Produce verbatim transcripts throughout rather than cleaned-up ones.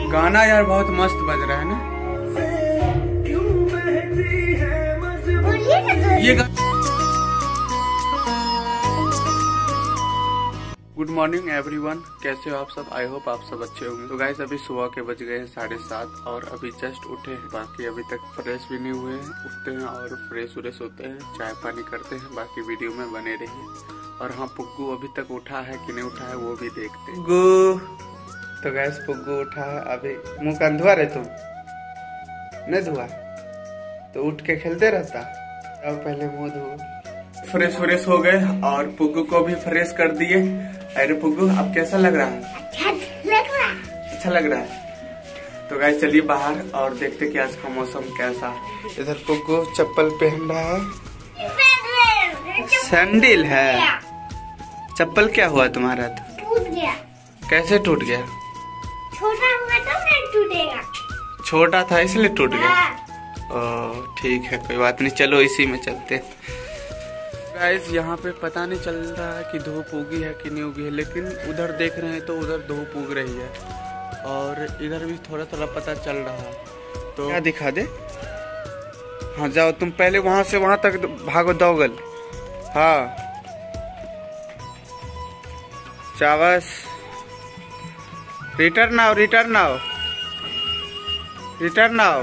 गाना यार बहुत मस्त बज रहा है ना। ये गुड मॉर्निंग एवरीवन, कैसे हो आप सब? आई होप आप सब अच्छे होंगे। तो गाइस अभी सुबह के बज गए हैं साढ़े सात और अभी जस्ट उठे हैं। बाकी अभी तक फ्रेश भी नहीं हुए हैं। उठते हैं और फ्रेश व्रेश होते हैं, चाय पानी करते हैं। बाकी वीडियो में बने रहिए। और हाँ, पुग्गू अभी तक उठा है कि नहीं उठा है वो भी देखते हैं। पुग्गू तो गाइस पुग्गू उठा है। अभी मुँह कान धुआ रहे तुम? नहीं धुआ तो उठ के खेलते रहता। अब पहले मुँह धो। फ्रेश फ्रेश हो गए और पुग्गू को भी फ्रेश कर दिए। अरे पुग्गू अब कैसा लग रहा है? अच्छा लग रहा है। अच्छा लग रहा है। तो गाइस चलिए बाहर और देखते कि आज का मौसम कैसा है। इधर पुग्गू चप्पल पहन रहा है, सैंडल है। चप्पल क्या हुआ तुम्हारा? टूट गया। कैसे टूट गया? छोटा हुआ तो नहीं टूटेगा। छोटा था इसलिए टूट गया। ओह ठीक है, कोई बात नहीं, चलो इसी में चलते। गाइस यहाँ पे पता नहीं चल रहा है कि धूप उगी है कि नहीं उगी है, लेकिन उधर देख रहे हैं तो उधर धूप उग रही है और इधर भी थोड़ा थोड़ा पता चल रहा है। तो क्या दिखा दे? हाँ जाओ तुम पहले वहां से वहां तक भागो दौगल। हाँ चावस, रिटर्न आओ, रिटर्न आओ, रिटर्न आओ।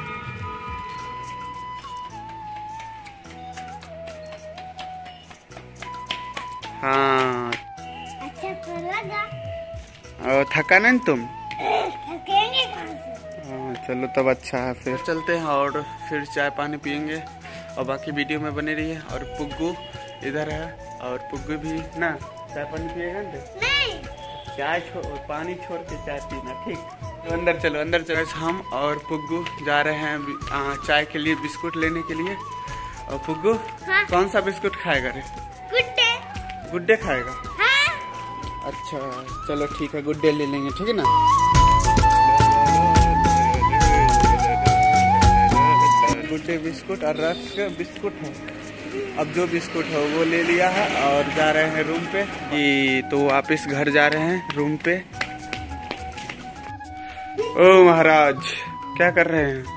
हाँ अच्छा तो लगा। और थका नहीं तुम? थकेंगे कहाँ से? हाँ चलो तब अच्छा है, फिर चलते हैं और फिर चाय पानी पियेंगे और बाकी वीडियो में बने रहिए। और पुग्गू इधर है और पुग्गू भी ना चाय पानी पिएगा ना? नहीं, चाय छोड़ पानी छोड़ के चाय पीना, ठीक? तो अंदर चलो, अंदर चलो। हम और पुग्गू जा रहे हैं चाय के लिए बिस्कुट लेने के लिए। और पुग्गू हाँ? कौन सा बिस्कुट खाएगा रे? गुड्डे। गुड्डे खाएगा? हाँ? अच्छा चलो ठीक है, गुड्डे ले लेंगे, ठीक है ना? गुड्डे बिस्कुट और रस्क बिस्कुट है। अब जो बिस्कुट है वो ले लिया है और जा रहे हैं रूम पे। ये तो वापिस घर जा रहे हैं रूम पे। ओ महाराज क्या कर रहे हैं?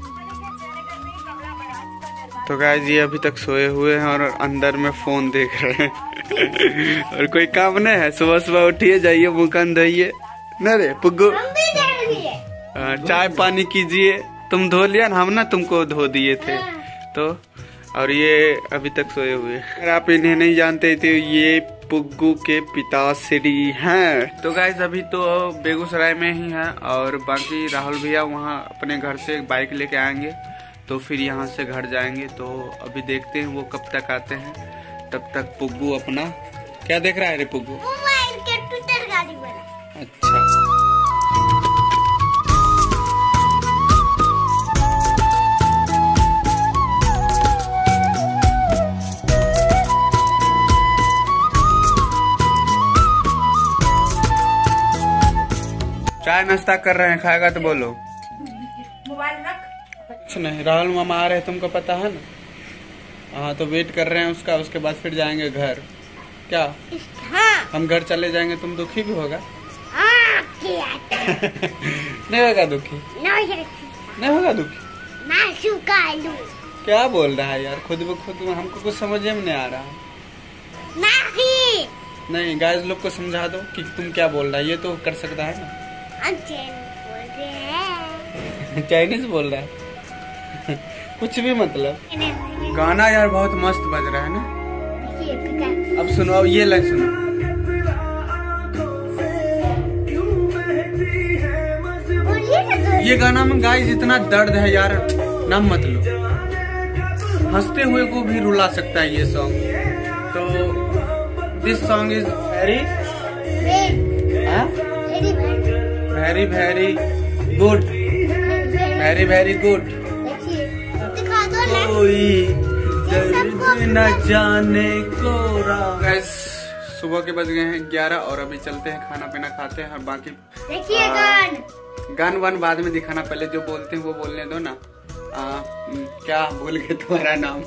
तो गाइस ये अभी तक सोए हुए हैं और अंदर में फोन देख रहे हैं। और कोई काम नहीं है? सुबह सुबह उठिए, जाइए मुँह कान धोइए न रे पुग्गू। चाय पानी कीजिए। तुम धो लिया ना, हम ना तुमको धो दिए थे। तो और ये अभी तक सोए हुए। अगर आप इन्हें नहीं जानते थे, ये पुग्गू के पिताश्री हैं। तो गाइस अभी तो बेगूसराय में ही है और बाकी राहुल भैया वहाँ अपने घर से बाइक लेके आएंगे तो फिर यहाँ से घर जाएंगे। तो अभी देखते हैं वो कब तक आते हैं। तब तक पुग्गू अपना क्या देख रहा है रे पुग्गू? मोबाइल के ट्विटर गाड़ी वाला। अच्छा चाय नाश्ता कर रहे हैं, खाएगा तो बोलो। मोबाइल रख। कुछ नहीं, राहुल मामा आ रहे हैं, तुमको पता है ना? हाँ तो वेट कर रहे हैं उसका, उसके बाद फिर जाएंगे घर। क्या? हाँ। हम घर चले जाएंगे, तुम दुखी भी होगा? हाँ, नहीं होगा दुखी? नहीं होगा दुखी? ना क्या बोल रहा है यार? खुद ब खुद हमको कुछ समझ में नहीं आ रहा है। नहीं नहीं गाइस लोग को समझा दो कि तुम क्या बोल रहा है, ये तो कर सकता है ना। चाइनीज बोल रहा है। कुछ भी मतलब। गाना यार बहुत मस्त बज रहा है ना। अब सुनो, अब ये लाइन सुनो। ये गाना में गाइस इतना दर्द है यार, नाम मत लो। हंसते हुए को भी रुला सकता है ये सॉन्ग। तो this song is very very very good, very very good. कोई दर्द न जाने को। गाइस सुबह के बज गए हैं ग्यारह और अभी चलते हैं, खाना पीना खाते हैं। और बाकी देखिए गान गान वान बाद में दिखाना, पहले जो बोलते हैं वो बोलने दो ना। आ, क्या बोल के तुम्हारा नाम?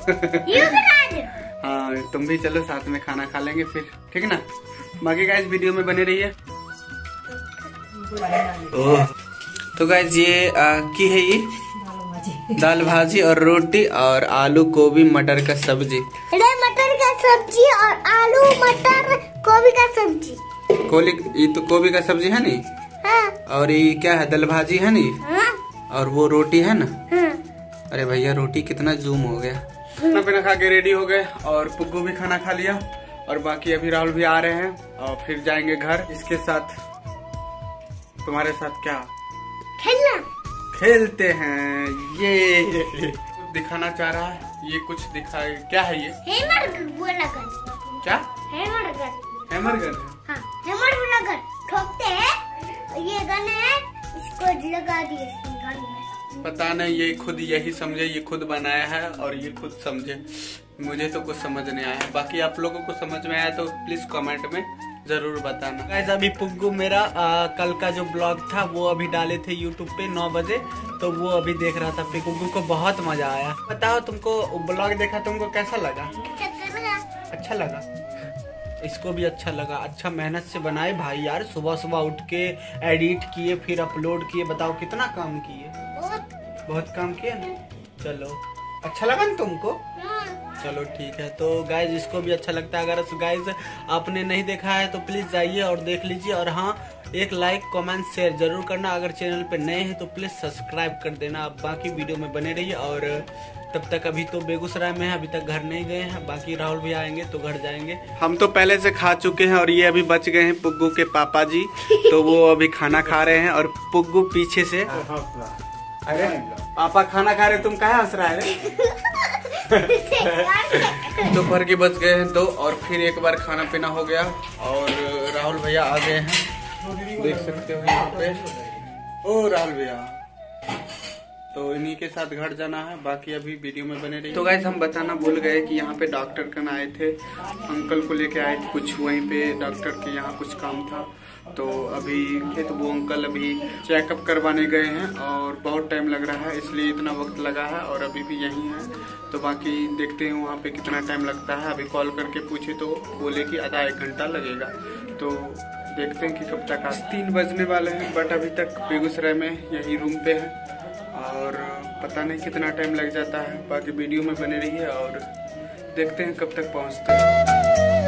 हाँ तुम भी चलो साथ में खाना खा लेंगे फिर, ठीक है ना? बाकी गाइस वीडियो में बने रहिए। तो गाइस ये आ, की है ये दाल भाजी और रोटी और आलू गोभी मटर का सब्जी। मटर का सब्जी और आलू मटर गोभी का सब्जी। कोली ये तो गोभी का सब्जी है नी। हाँ। और ये क्या है, दाल भाजी है नी। हाँ। और वो रोटी है ना। हाँ। अरे भैया रोटी कितना जूम हो गया। खाना पीना खा के रेडी हो गए और पुग्गू भी खाना खा लिया और बाकी अभी राहुल भी आ रहे हैं और फिर जाएंगे घर। इसके साथ तुम्हारे साथ क्या खेलना खेलते हैं। ये दिखाना चाह रहा है, ये कुछ दिखाए। क्या है ये? हैमर वाला गन। क्या? Hammer gun. हैमर गन है। हाँ, हैमर वाला गन ठोकते हैं। ये गन है, इसको लगा दिए गन में। पता नहीं, ये खुद यही समझे, ये खुद बनाया है और ये खुद समझे। मुझे तो कुछ समझ नहीं आया, बाकी आप लोगों को समझ में आया तो प्लीज कमेंट में जरूर बताना। गाइस अभी पुग्गू मेरा आ, कल का जो ब्लॉग था वो अभी डाले थे यूट्यूब पे नौ बजे, तो वो अभी देख रहा था। पुग्गू को बहुत मजा आया। बताओ तुमको ब्लॉग देखा, तुमको कैसा लगा? अच्छा लगा, इसको भी अच्छा लगा। अच्छा मेहनत से बनाए भाई यार, सुबह सुबह उठ के एडिट किए फिर अपलोड किए। बताओ कितना काम किए, बहुत काम किए ना। चलो अच्छा लगा ना तुमको? चलो ठीक है। तो गाइज इसको भी अच्छा लगता है। अगर गाइज आपने नहीं देखा है तो प्लीज जाइए और देख लीजिए। और हाँ, एक लाइक कमेंट शेयर जरूर करना। अगर चैनल पे नए हैं तो प्लीज सब्सक्राइब कर देना। आप बाकी वीडियो में बने रहिए। और तब तक अभी तो बेगूसराय में है, अभी तक घर नहीं गए हैं। बाकी राहुल भी आएंगे तो घर जाएंगे। हम तो पहले से खा चुके हैं और ये अभी बच गए हैं पुग्गू के पापा जी, तो वो अभी खाना खा रहे हैं और पुग्गू पीछे से। अरे पापा खाना खा रहे, तुम कहाँ हंस रहा है? दोपहर के बज गए हैं दो और फिर एक बार खाना पीना हो गया और राहुल भैया आ गए हैं, देख सकते हो यहाँ पे। ओ राहुल भैया, तो इन्हीं के साथ घर जाना है। बाकी अभी वीडियो में बने रहिए। तो गाइस हम बताना भूल गए कि यहाँ पे डॉक्टर कन आए थे, अंकल को लेके आए थे कुछ, वहीं पे डॉक्टर के यहाँ कुछ काम था तो अभी थे। तो वो अंकल अभी चेकअप करवाने गए हैं और बहुत टाइम लग रहा है, इसलिए इतना वक्त लगा है और अभी भी यहीं है। तो बाकी देखते हैं वहाँ पे कितना टाइम लगता है। अभी कॉल करके पूछे तो बोले कि आधा एक घंटा लगेगा, तो देखते हैं कि कब तक। आज तीन बजने वाले हैं बट अभी तक बेगूसराय में यही रूम पे है और पता नहीं कितना टाइम लग जाता है। बाकी वीडियो में बने रहिए और देखते हैं कब तक पहुँचते हैं।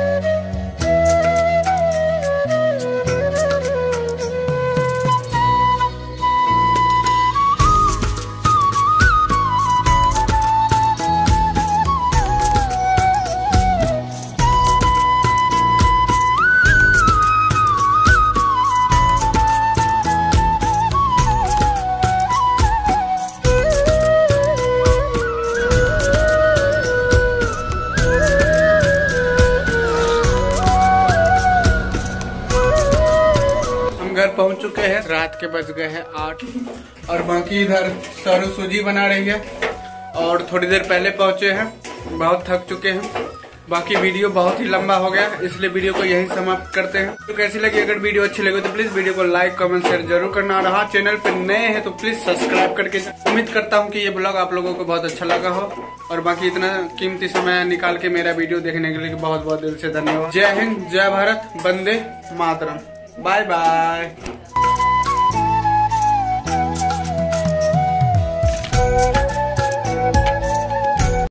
घर पहुंच चुके हैं, रात के बज गए हैं आठ और बाकी इधर सरू सूजी बना रही है और थोड़ी देर पहले पहुंचे हैं। बहुत थक चुके हैं। बाकी वीडियो बहुत ही लंबा हो गया, इसलिए वीडियो को यहीं समाप्त करते हैं। तो कैसी लगी? अगर वीडियो अच्छी लगी तो प्लीज वीडियो को लाइक कमेंट शेयर जरूर करना। और हाँ, चैनल पे नए हैं तो प्लीज सब्सक्राइब करके। उम्मीद करता हूँ कि ये ब्लॉग आप लोगों को बहुत अच्छा लगा हो और बाकी इतना कीमती समय निकाल के मेरा वीडियो देखने के लिए बहुत बहुत दिल से धन्यवाद। जय हिंद, जय भारत, वंदे मातरम, बाय बाय।